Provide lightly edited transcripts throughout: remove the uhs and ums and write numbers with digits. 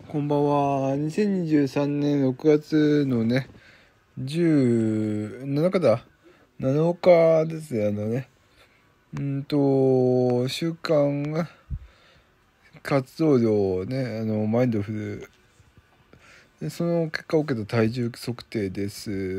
こんばんは。2023年6月のね、17日だ。7日ですね。週間活動量をね、マインドフル。で、その結果を受けた体重測定です。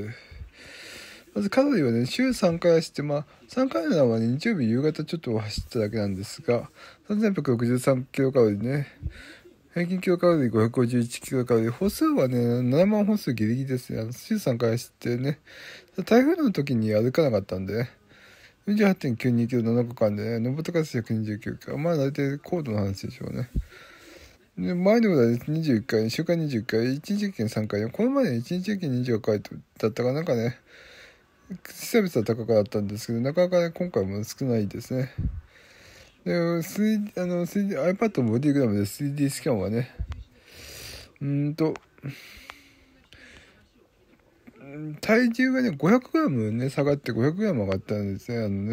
まずカロリーはね、週3回走って、3回なのは、ね、日曜日夕方ちょっと走っただけなんですが、3163キロカロリーね。平均キロカロリー551キロカロリー。歩数はね、7万歩数ギリギリですね。週3回走ってね。台風の時に歩かなかったんでね。48.92キロ7日間でね、登った数129キロ。大体高度の話でしょうね。で、前のことは21回、週間21回、1日平均3回。この前ね、1日平均25回だったかなんかね、久々高かったんですけど、なかなかね、今回も少ないですね。で、iPad のボディグラムで 3D スキャンはね、体重がね、500g ね、下がって 500g 上がったんですね、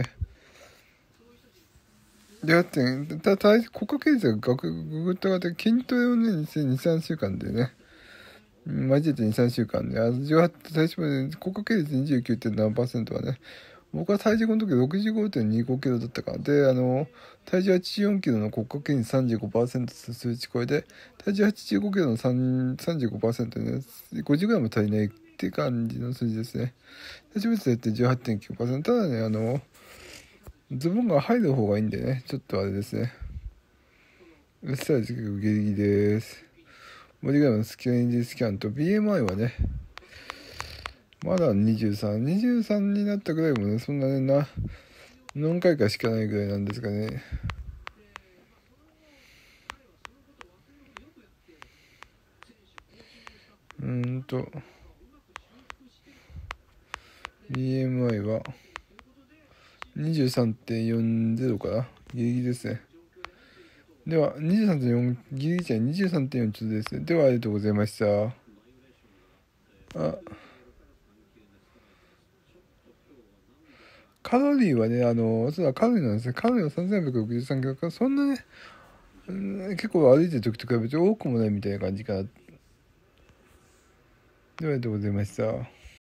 で、骨格形率がぐぐっと上がって、筋トレをね、2、3週間でね、マジで2、3週間で、体重まで骨格形率 29.7% はね、僕は体重この時 65.25 キロだったか。で、体重84キロの骨格筋率 35% 数値超えで、体重85キロの35% でね、50グラム足りないって感じの数字ですね。体重別でやって 18.9%。ただね、ズボンが入る方がいいんでね、ちょっとあれですね。S サイズ結構ギリギリです。ボディグラムのスキャンと BMI はね、まだ23になったぐらいもね、そんなね、何回かしかないぐらいなんですかね。BMI は 23.40 かな。ギリギリですね。では、23.4、ギリギリじゃない、23.4ちょっとですね。では、ありがとうございました。カロリーはね、そうだ、カロリーなんですね。カロリーは3363キロか、そんなね、結構歩いてる時と比べて多くもないみたいな感じかな。では、ありがとうございました。